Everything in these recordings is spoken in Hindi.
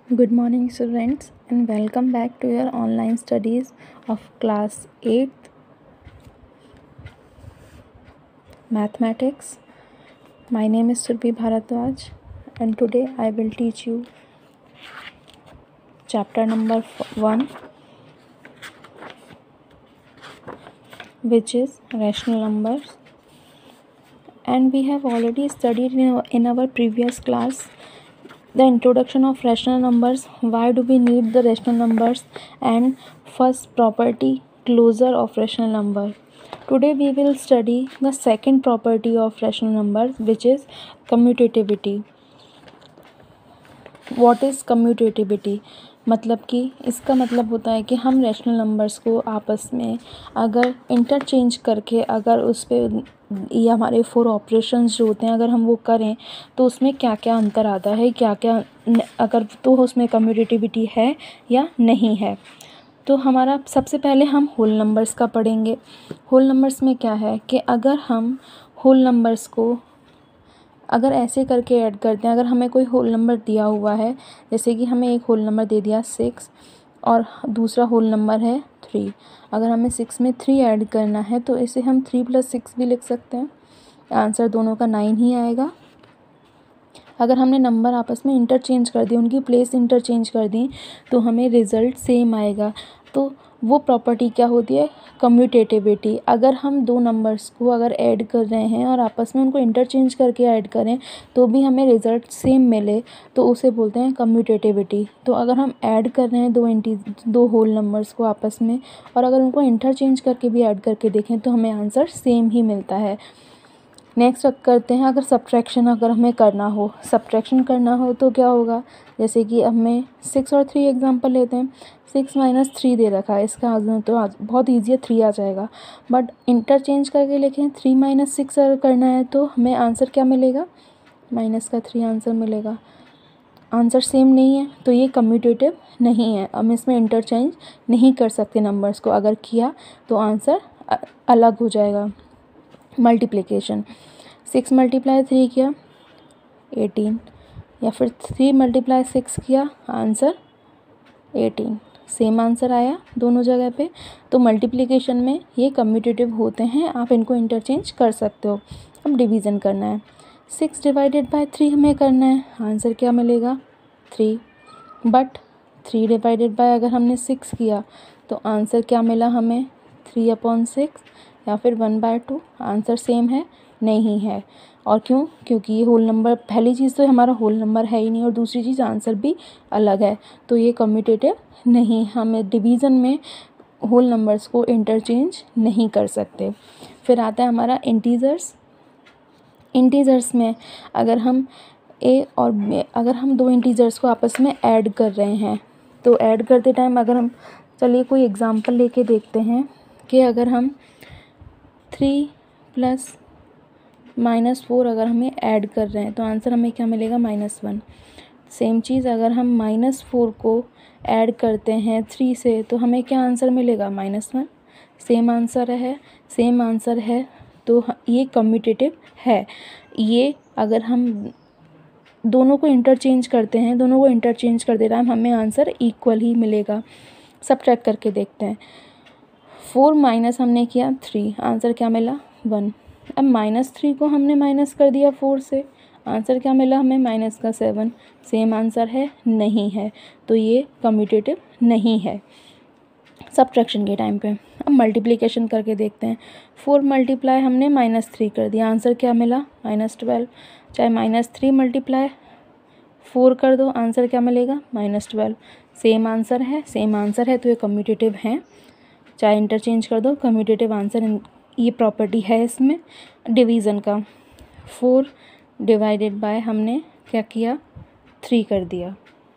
Good morning, students, and welcome back to your online studies of class 8th Mathematics. My name is Surbhi Bharadwaj, and today I will teach you chapter number 1, which is rational numbers. And we have already studied in our previous class the introduction of rational numbers, why do we need the rational numbers, and first property, closure of rational number. Today we will study the second property of rational numbers, which is commutativity. What is commutativity? मतलब कि इसका मतलब होता है कि हम रैशनल नंबर्स को आपस में अगर इंटरचेंज करके अगर उस पर ये हमारे 4 ऑपरेशंस जो होते हैं अगर हम वो करें तो उसमें क्या क्या अंतर आता है, क्या क्या अगर तो उसमें कम्यूटेटिविटी है या नहीं है। तो हमारा सबसे पहले हम होल नंबर्स का पढ़ेंगे। होल नंबर्स में क्या है कि अगर हम होल नंबर्स को अगर ऐसे करके ऐड करते हैं, अगर हमें कोई होल नंबर दिया हुआ है, जैसे कि हमें एक होल नंबर दे दिया 6 और दूसरा होल नंबर है 3, अगर हमें 6 में 3 ऐड करना है तो इसे हम 3 + 6 भी लिख सकते हैं। आंसर दोनों का 9 ही आएगा। अगर हमने नंबर आपस में इंटरचेंज कर दिए, उनकी प्लेस इंटरचेंज कर दी, तो हमें रिज़ल्ट सेम आएगा। तो वो प्रॉपर्टी क्या होती है? कम्यूटेटिविटी। अगर हम दो नंबर्स को अगर ऐड कर रहे हैं और आपस में उनको इंटरचेंज करके ऐड करें तो भी हमें रिज़ल्ट सेम मिले तो उसे बोलते हैं कम्यूटेटिविटी। तो अगर हम ऐड कर रहे हैं दो होल नंबर्स को आपस में और अगर उनको इंटरचेंज करके भी ऐड करके देखें तो हमें आंसर सेम ही मिलता है। नेक्स्ट करते हैं, अगर सब्ट्रैक्शन अगर हमें करना हो, सब्ट्रैक्शन करना हो तो क्या होगा? जैसे कि हमें 6 और 3 एग्जांपल लेते हैं। 6 - 3 दे रखा है, इसका आंसर तो बहुत ईजी है, 3 आ जाएगा। बट इंटरचेंज करके लिखें 3 - 6 अगर करना है तो हमें आंसर क्या मिलेगा? -3 आंसर मिलेगा। आंसर सेम नहीं है तो ये कम्यूटेटिव नहीं है। हम इसमें इंटरचेंज नहीं कर सकते नंबर्स को, अगर किया तो आंसर अलग हो जाएगा। मल्टीप्लिकेशन, 6 × 3 किया 18, या फिर 3 × 6 किया, आंसर 18, सेम आंसर आया दोनों जगह पे। तो मल्टीप्लिकेशन में ये कम्यूटेटिव होते हैं, आप इनको इंटरचेंज कर सकते हो। अब डिवीज़न करना है, 6 / 3 हमें करना है, आंसर क्या मिलेगा? 3। बट 3 / अगर हमने 6 किया तो आंसर क्या मिला हमें? 3/6 या फिर 1/2। आंसर सेम है? नहीं है। और क्यों? क्योंकि ये होल नंबर, पहली चीज़ तो हमारा होल नंबर है ही नहीं और दूसरी चीज़ आंसर भी अलग है, तो ये कम्यूटेटिव नहीं। हमें डिवीज़न में होल नंबर्स को इंटरचेंज नहीं कर सकते। फिर आता है हमारा इंटीजर्स। इंटीजर्स में अगर हम अगर हम दो इंटीजर्स को आपस में ऐड कर रहे हैं तो ऐड करते टाइम अगर हम, चलिए कोई एग्जांपल लेके देखते हैं कि अगर हम 3 + -4 अगर हमें ऐड कर रहे हैं तो आंसर हमें क्या मिलेगा? -1। सेम चीज़ अगर हम -4 को ऐड करते हैं 3 से तो हमें क्या आंसर मिलेगा? -1। सेम आंसर है तो ये कम्यूटेटिव है। ये अगर हम दोनों को इंटरचेंज करते हैं, दोनों को इंटरचेंज कर दे रहा है, हमें आंसर इक्वल ही मिलेगा। सब्ट्रैक्ट करके देखते हैं, 4 माइनस हमने किया 3, आंसर क्या मिला? 1। अब -3 को हमने माइनस कर दिया 4 से, आंसर क्या मिला हमें? -7। सेम आंसर है? नहीं है। तो ये कम्यूटेटिव नहीं है सब्ट्रैक्शन के टाइम पे। अब मल्टीप्लिकेशन करके देखते हैं, 4 × हमने -3 कर दिया, आंसर क्या मिला? -12। चाहे -3 × 4 कर दो, आंसर क्या मिलेगा? -12। सेम आंसर है तो ये कम्यूटेटिव है। चाहे इंटरचेंज कर दो, कम्यूटेटिव आंसर, ये प्रॉपर्टी है इसमें। डिवीज़न का, 4 / हमने क्या किया? 3 कर दिया।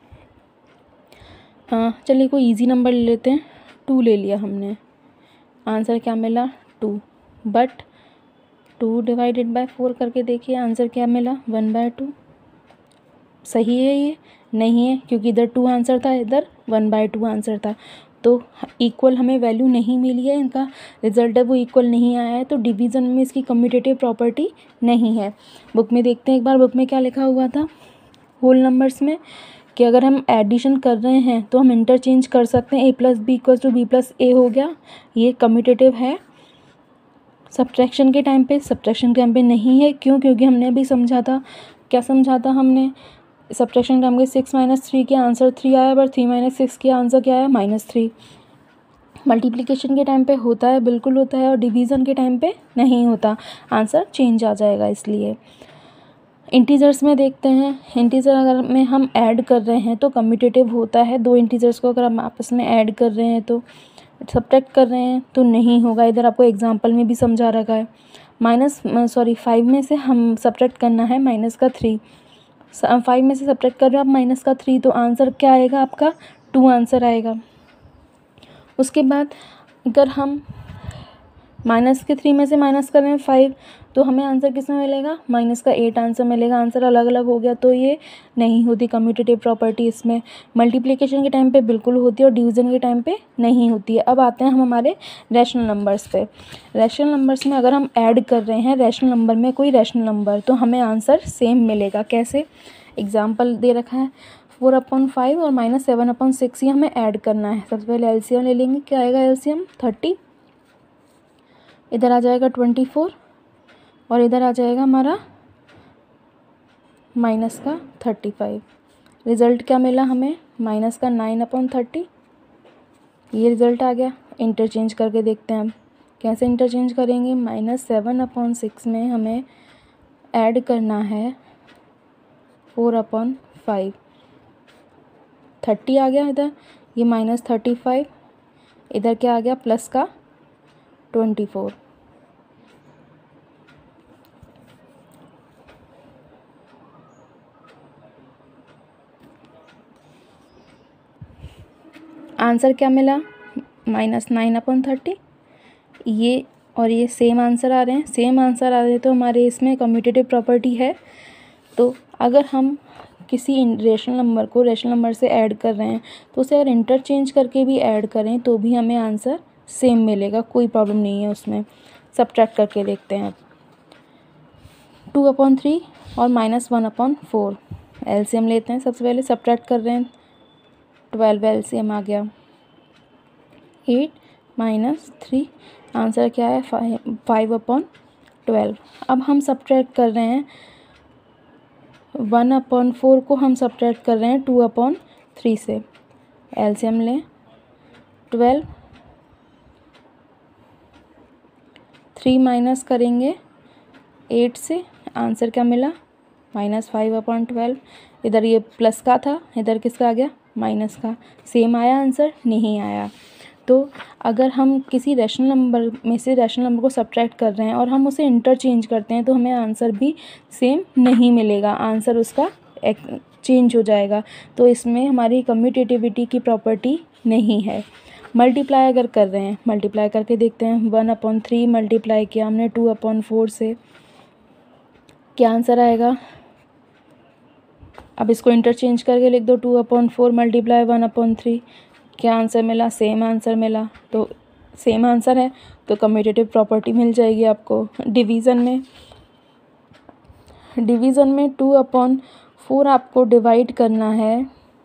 चलिए कोई इजी नंबर ले लेते हैं, 2 ले लिया हमने, आंसर क्या मिला? 2। बट 2 / 4 करके देखिए, आंसर क्या मिला? 1/2। सही है ये? नहीं है, क्योंकि इधर 2 आंसर था, इधर 1/2 आंसर था, तो इक्वल हमें वैल्यू नहीं मिली है, इनका रिजल्ट है वो इक्वल नहीं आया है, तो डिवीज़न में इसकी कम्यूटेटिव प्रॉपर्टी नहीं है। बुक में देखते हैं एक बार, बुक में क्या लिखा हुआ था होल नंबर्स में कि अगर हम एडिशन कर रहे हैं तो हम इंटरचेंज कर सकते हैं, a+b=b+a हो गया, ये कम्यूटेटिव है। सब्ट्रैक्शन के टाइम पे नहीं है, क्यों? क्योंकि हमने अभी समझा था, क्या समझा था हमने? सब्ट्रैक्शन टाइम के 6 - 3 के आंसर 3 आया, बट 3 - 6 के आंसर क्या आया? -3। मल्टीप्लिकेशन के टाइम पे होता है, बिल्कुल होता है, और डिवीज़न के टाइम पे नहीं होता, आंसर चेंज आ जाएगा। इसलिए इंटीजर्स में देखते हैं, इंटीजर अगर में हम ऐड कर रहे हैं तो कम्यूटेटिव होता है। दो इंटीजर्स को अगर हम आपस में ऐड कर रहे हैं तो, सब्ट्रैक्ट कर रहे हैं तो नहीं होगा। इधर आपको एग्जांपल में भी समझा रखा है। 5 में से हम सब्ट्रैक्ट करना है -3, 5 में से सब्ट्रैक्ट कर रहे हो आप -3, तो आंसर क्या आएगा आपका? 2 आंसर आएगा। उसके बाद अगर हम -3 में से माइनस कर रहे हैं 5, तो हमें आंसर किस में मिलेगा? -8 आंसर मिलेगा। आंसर अलग अलग हो गया, तो ये नहीं होती कम्यूटेटिव प्रॉपर्टी इसमें। मल्टीप्लिकेशन के टाइम पे बिल्कुल होती है और डिवीज़न के टाइम पे नहीं होती है। अब आते हैं हम हमारे रैशनल नंबर्स पे। रैशनल नंबर्स में अगर हम ऐड कर रहे हैं रैशनल नंबर में कोई रैशनल नंबर, तो हमें आंसर सेम मिलेगा। कैसे? एग्जाम्पल दे रखा है, 4/5 और -7/6, ये हमें ऐड करना है। सबसे पहले एलसीएम ले लेंगे। क्या आएगा एलसीएम? 30, इधर आ जाएगा 24, और इधर आ जाएगा हमारा -35। रिज़ल्ट क्या मिला हमें? -9/30, ये रिज़ल्ट आ गया। इंटरचेंज करके देखते हैं हम, कैसे इंटरचेंज करेंगे? -7/6 में हमें ऐड करना है 4/5, 30 आ गया इधर, ये -35, इधर क्या आ गया? प्लस का 24। आंसर क्या मिला? -9/30। ये और ये सेम आंसर आ रहे हैं, सेम आंसर आ रहे हैं, तो हमारे इसमें कम्यूटेटिव प्रॉपर्टी है। तो अगर हम किसी रेशनल नंबर को रेशनल नंबर से ऐड कर रहे हैं, तो उसे अगर इंटरचेंज करके भी ऐड करें तो भी हमें आंसर सेम मिलेगा, कोई प्रॉब्लम नहीं है उसमें। सब्ट्रैक्ट करके देखते हैं। 2/3 और -1/4, एलसीएम लेते हैं। सबसे पहले सब्ट्रैक्ट कर रहे हैं, 12 एलसीएम आ गया, 8 - 3, आंसर क्या है? 5/12। अब हम सब्ट्रैक्ट कर रहे हैं 1/4 को, हम सब्ट्रैक्ट कर रहे हैं 2/3 से। एलसीएम लें, 12, 3 माइनस करेंगे 8 से, आंसर क्या मिला? -5/12। इधर ये प्लस का था, इधर किसका आ गया? माइनस का। सेम आया आंसर? नहीं आया। तो अगर हम किसी रैशनल नंबर में से रैशनल नंबर को सब्ट्रैक्ट कर रहे हैं और हम उसे इंटरचेंज करते हैं, तो हमें आंसर भी सेम नहीं मिलेगा, आंसर उसका चेंज हो जाएगा। तो इसमें हमारी कम्यूटेटिविटी की प्रॉपर्टी नहीं है। मल्टीप्लाई अगर कर रहे हैं, मल्टीप्लाई करके देखते हैं। 1/3 मल्टीप्लाई किया हमने 2/4 से, क्या आंसर आएगा? अब इसको इंटरचेंज करके लिख दो, 2/4 मल्टीप्लाई 1/3, क्या आंसर मिला? सेम आंसर मिला। तो सेम आंसर है तो कम्यूटेटिव प्रॉपर्टी मिल जाएगी आपको। डिवीज़न में 2/4 आपको डिवाइड करना है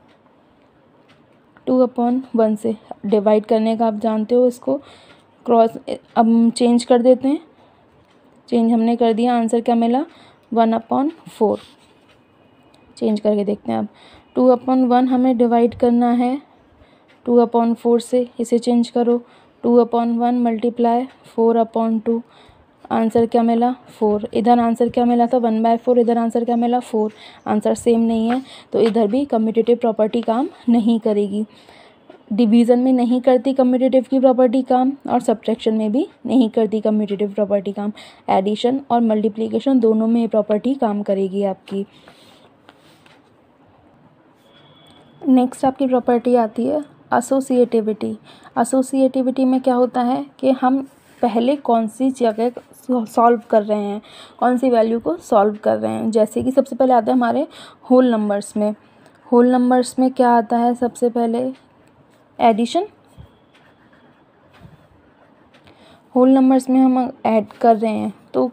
2/1 से। डिवाइड करने का आप जानते हो इसको, क्रॉस। अब चेंज कर देते हैं, चेंज हमने कर दिया, आंसर क्या मिला? 1/4। चेंज करके देखते हैं अब। 2/1 हमें डिवाइड करना है 2/4 से, इसे चेंज करो। 2/1 मल्टीप्लाई 4/2, आंसर क्या मिला? 4। इधर आंसर क्या मिला था? 1/4। इधर आंसर क्या मिला? 4। आंसर सेम नहीं है, तो इधर भी कम्यूटेटिव प्रॉपर्टी काम नहीं करेगी। डिवीज़न में नहीं करती कम्यूटेटिव की प्रॉपर्टी काम, और सब्ट्रैक्शन में भी नहीं करती कम्यूटेटिव प्रॉपर्टी काम। एडिशन और मल्टीप्लिकेशन दोनों में ये प्रॉपर्टी काम करेगी आपकी। नेक्स्ट आपकी प्रॉपर्टी आती है एसोसिएटिविटी। एसोसिएटिविटी में क्या होता है कि हम पहले कौन सी जगह सॉल्व कर रहे हैं, कौन सी वैल्यू को सॉल्व कर रहे हैं। जैसे कि सबसे पहले आता है हमारे होल नंबर्स में। होल नंबर्स में क्या आता है? सबसे पहले एडिशन। होल नंबर्स में हम ऐड कर रहे हैं, तो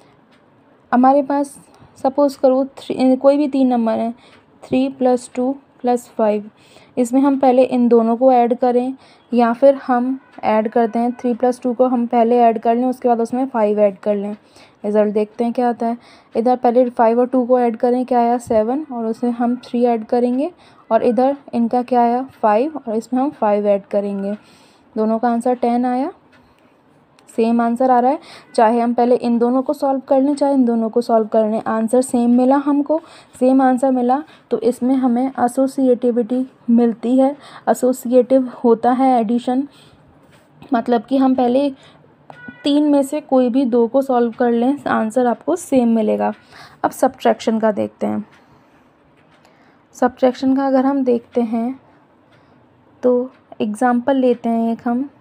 हमारे पास सपोज़ करो कोई भी 3 नंबर हैं, 3 + 2 प्लस 5। इसमें हम पहले इन दोनों को ऐड करें या फिर हम ऐड करते हैं 3 + 2 को हम पहले ऐड कर लें, उसके बाद उसमें 5 ऐड कर लें। रिज़ल्ट देखते हैं क्या आता है। इधर पहले 5 और 2 को ऐड करें, क्या आया 7, और उसमें हम 3 ऐड करेंगे, और इधर इनका क्या आया 5, और इसमें हम 5 ऐड करेंगे। दोनों का आंसर 10 आया। सेम आंसर आ रहा है, चाहे हम पहले इन दोनों को सॉल्व कर लें चाहे इन दोनों को सॉल्व कर लें, आंसर सेम मिला हमको, सेम आंसर मिला। तो इसमें हमें एसोसिएटिविटी मिलती है। एसोसिएटिव होता है एडिशन, मतलब कि हम पहले 3 में से कोई भी 2 को सॉल्व कर लें, आंसर आपको सेम मिलेगा। अब सब्ट्रैक्शन का देखते हैं। सब्ट्रैक्शन का अगर हम देखते हैं तो एग्ज़ाम्पल लेते हैं एक हम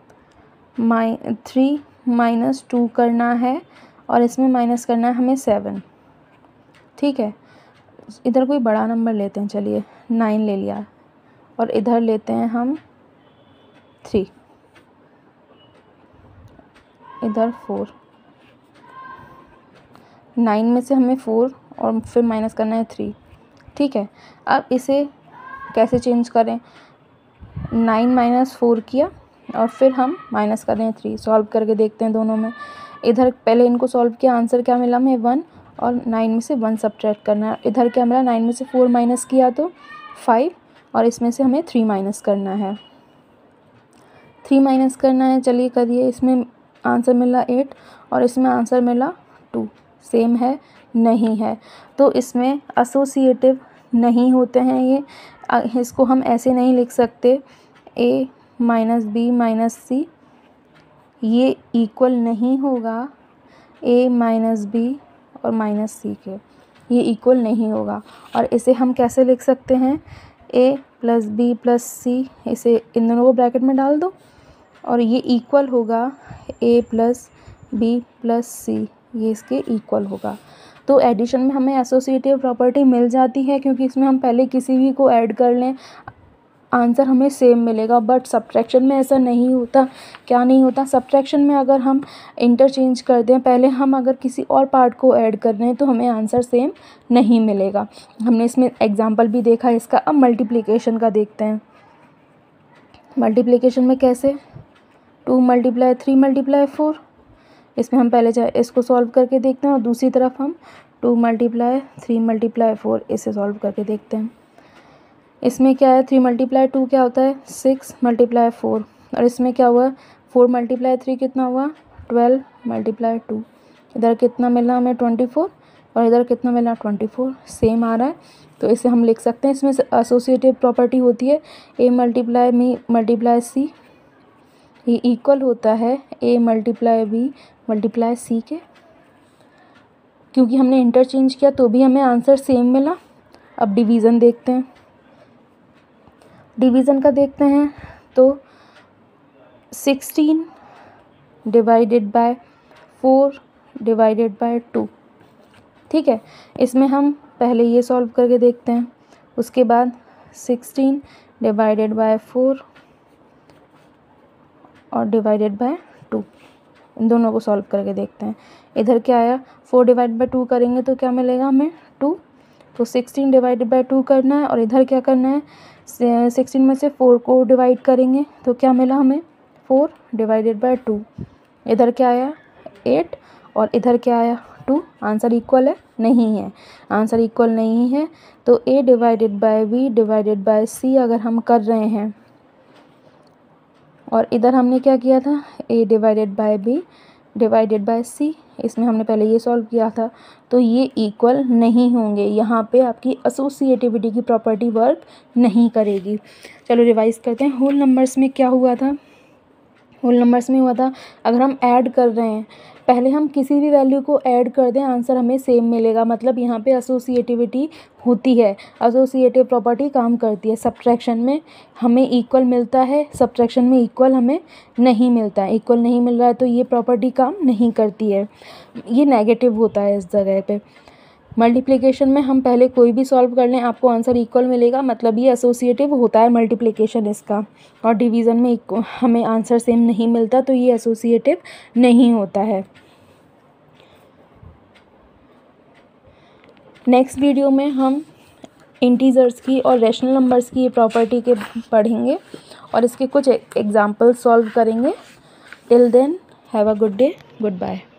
3 - 2 करना है और इसमें माइनस करना है हमें 7। ठीक है, इधर कोई बड़ा नंबर लेते हैं, चलिए 9 ले लिया, और इधर लेते हैं हम 3, इधर 4। 9 में से हमें 4 और फिर माइनस करना है 3। ठीक है, अब इसे कैसे चेंज करें। 9 - 4 किया और फिर हम माइनस कर रहे हैं 3। सॉल्व करके देखते हैं दोनों में। इधर पहले इनको सॉल्व किया, आंसर क्या मिला हमें 1, और 9 में से 1 सब्ट्रैक्ट करना है। इधर क्या मिला, 9 में से 4 माइनस किया तो 5, और इसमें से हमें 3 माइनस करना है। 3 माइनस करना है, चलिए करिए। इसमें आंसर मिला 8 और इसमें आंसर मिला 2। सेम है? नहीं है। तो इसमें एसोसिएटिव नहीं होते हैं ये। इसको हम ऐसे नहीं लिख सकते a - b - c, ये इक्वल नहीं होगा a - b और -c के, ये इक्वल नहीं होगा। और इसे हम कैसे लिख सकते हैं, a + b + c, इसे इन दोनों को ब्रैकेट में डाल दो और ये इक्वल होगा a + b + c, ये इसके इक्वल होगा। तो एडिशन में हमें एसोसिएटिव प्रॉपर्टी मिल जाती है, क्योंकि इसमें हम पहले किसी भी को ऐड कर लें, आंसर हमें सेम मिलेगा। बट सब्ट्रैक्शन में ऐसा नहीं होता। क्या नहीं होता, सब्ट्रैक्शन में अगर हम इंटरचेंज कर दें, पहले हम अगर किसी और पार्ट को ऐड कर रहे हैं तो हमें आंसर सेम नहीं मिलेगा। हमने इसमें एग्जांपल भी देखा है इसका। अब मल्टीप्लिकेशन का देखते हैं। मल्टीप्लिकेशन में कैसे, 2 × 3 × 4, इसमें हम पहले चाहे इसको सॉल्व करके देखते हैं, और दूसरी तरफ हम 2 × 3 × 4 इसे सॉल्व करके देखते हैं। इसमें क्या है, 3 × 2 क्या होता है, 6 × 4, और इसमें क्या हुआ, 4 × 3 कितना हुआ, 12 × 2। इधर कितना मिला हमें 24, और इधर कितना मिला 24, सेम आ रहा है। तो इसे हम लिख सकते हैं, इसमें एसोसिएटिव प्रॉपर्टी होती है a × b × c, ये इक्वल होता है a × b × c के। क्योंकि हमने इंटरचेंज किया तो भी हमें आंसर सेम मिला। अब डिवीज़न देखते हैं। डिवीज़न का देखते हैं तो 16 / 4 / 2। ठीक है, इसमें हम पहले ये सॉल्व करके देखते हैं, उसके बाद 16 / 4 और / 2, इन दोनों को सॉल्व करके देखते हैं। इधर क्या आया, 4 / 2 करेंगे तो क्या मिलेगा हमें 2। तो 16 / 2 करना है, और इधर क्या करना है, 16 में से 4 को डिवाइड करेंगे तो क्या मिला हमें 4 / 2। इधर क्या आया 8 और इधर क्या आया 2। आंसर इक्वल है? नहीं है, आंसर इक्वल नहीं है। तो a / b / c अगर हम कर रहे हैं, और इधर हमने क्या किया था, a / b / c, इसमें हमने पहले ये सॉल्व किया था, तो ये इक्वल नहीं होंगे। यहाँ पे आपकी एसोसिएटिविटी की प्रॉपर्टी वर्क नहीं करेगी। चलो रिवाइज करते हैं। होल नंबर्स में क्या हुआ था, होल नंबर्स में हुआ था अगर हम ऐड कर रहे हैं, पहले हम किसी भी वैल्यू को ऐड कर दें, आंसर हमें सेम मिलेगा। मतलब यहाँ पे एसोसिएटिविटी होती है, एसोसिएटिव प्रॉपर्टी काम करती है। सब्ट्रैक्शन में हमें इक्वल मिलता है, सब्ट्रैक्शन में इक्वल हमें नहीं मिलता है। इक्वल नहीं मिल रहा है तो ये प्रॉपर्टी काम नहीं करती है, ये नेगेटिव होता है इस जगह पे। मल्टीप्लिकेशन में हम पहले कोई भी सॉल्व कर लें, आपको आंसर इक्वल मिलेगा, मतलब ये एसोसिएटिव होता है मल्टीप्लिकेशन इसका। और डिवीज़न में हमें आंसर सेम नहीं मिलता, तो ये एसोसिएटिव नहीं होता है। नेक्स्ट वीडियो में हम इंटीजर्स की और रैशनल नंबर्स की प्रॉपर्टी के पढ़ेंगे और इसके कुछ एग्जाम्पल सॉल्व करेंगे। Till then have a good day, good bye.